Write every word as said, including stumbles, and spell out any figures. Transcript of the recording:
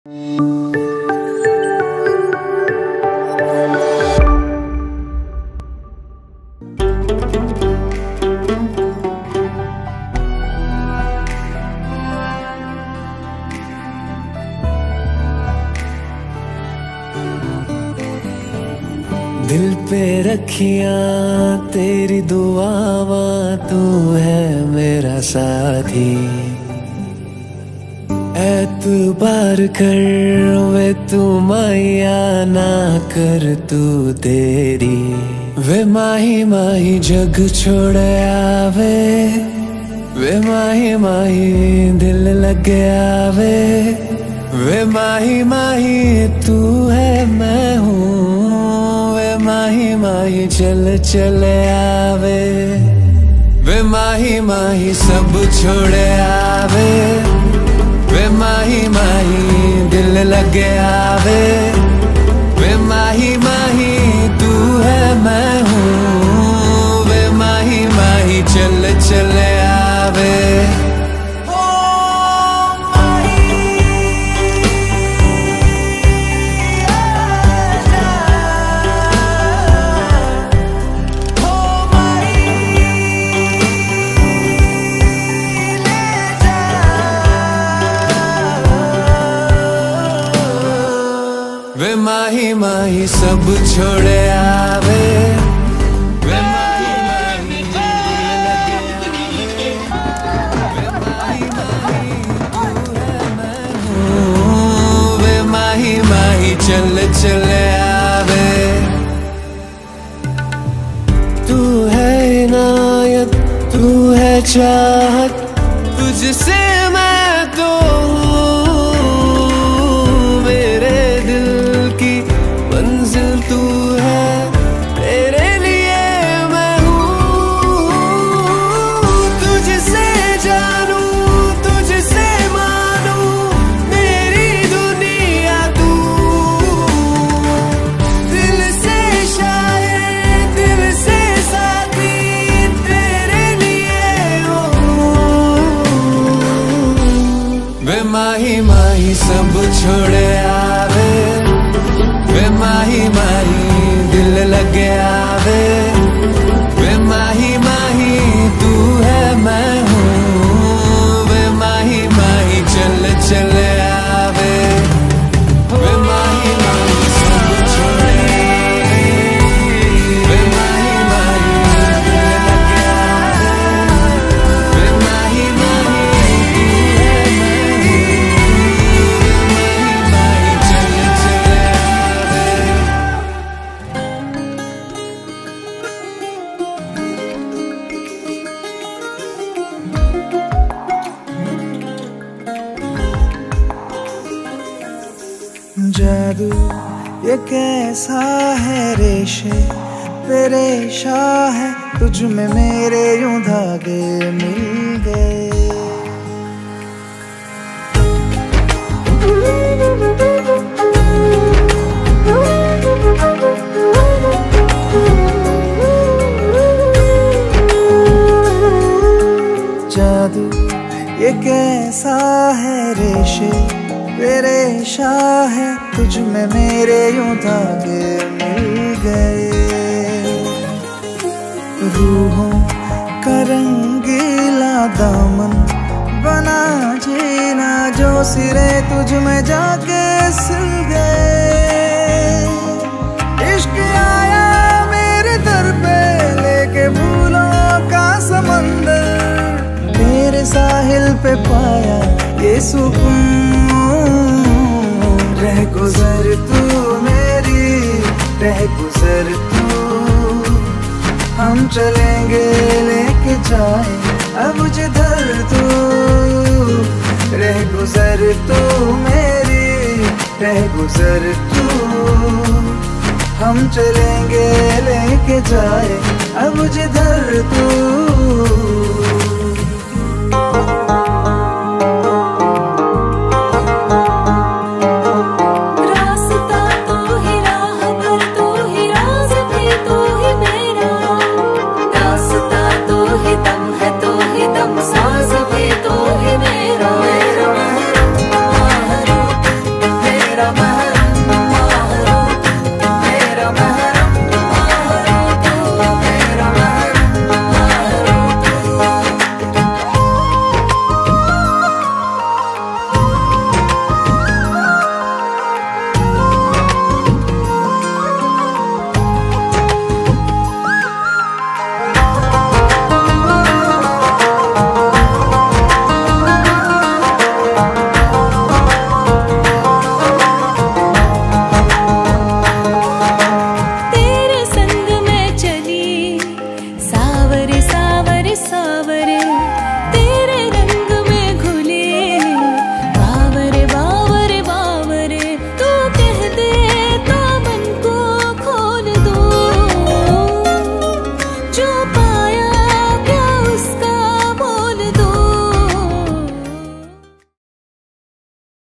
दिल पे रखियां तेरी दुआवा, तू है मेरा साथी। एतबार कर वे तू माया ना कर तू तेरी। वे माही माही जग छोड़ आवे, वे माही माही दिल लग आवे। वे माही माही तू है मैं हूँ, माही माही चल चल आवे। वे माही माही सब छोड़ आवे, वे माही माही दिल लग आवे। वे माही माही तू है मैं हूँ, वे माही माही चल चल आवे। वे माही माही सब छोड़ आवे, वे माही माही दिल लगे आवे। वे माही माही तू है मैं हूँ, वे माही माही चल चल आवे। तू है इनायत, तू है चाहत, तुझसे मैं तो तू है, तेरे लिए मैं हूँ। तुझसे जानू तुझसे मानू, मेरी दुनिया तू। दिल से शायर दिल से साथी, तेरे लिए हूँ। वे माही माही सब छोड़ आवे, वे माही माही दिल लग आवे। वे माही माही तू है मैं हूँ, वे माही माही चल चल आवे। वे माही माही सब छोड़ आवे, वे माही माही दिल लग आवे। वे माही माही तू है मैं हूँ, वे माही माही चल चल आवे। जादू ये कैसा है रेशे पे रेशा है, तुझ में मेरे यूं धागे मिल गए। जादू ये कैसा है रेशे पे रेशा है, तुझ में मेरे यूं धागे मिल गए। रूहों का रंगीला दामन बना जीना, जो सिरे तुझ में जाके सिल गए। इश्क आया मेरे दर पे लेके भूलों का समंदर, तेरे साहिल पे पाया ये सुकून। रह गुजर तू मेरी, रह गुजर तू, हम चलेंगे लेके जाए अब जिधर तू। रह गुजर तू मेरी, रह गुजर तू, हम चलेंगे लेके जाए अब जिधर तू। मेरा महल